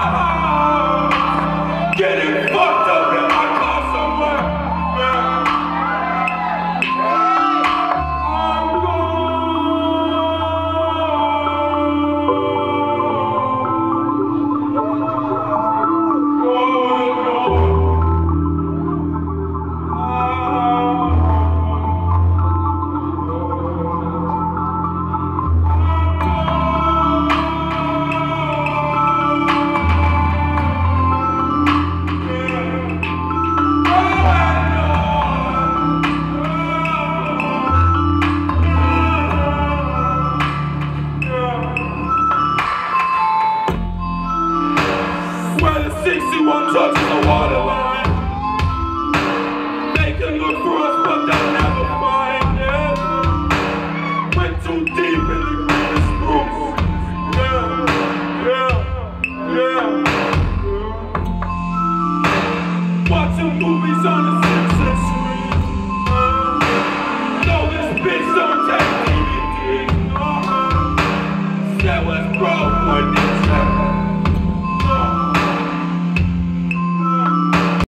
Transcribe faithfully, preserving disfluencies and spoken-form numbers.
Getting fucked up in my car somewhere. Yeah. I'm sixty-one touches the waterline. They can look for us, but they'll never find it. Went too deep in the greatest roots. Yeah, yeah, yeah. Watching movies on the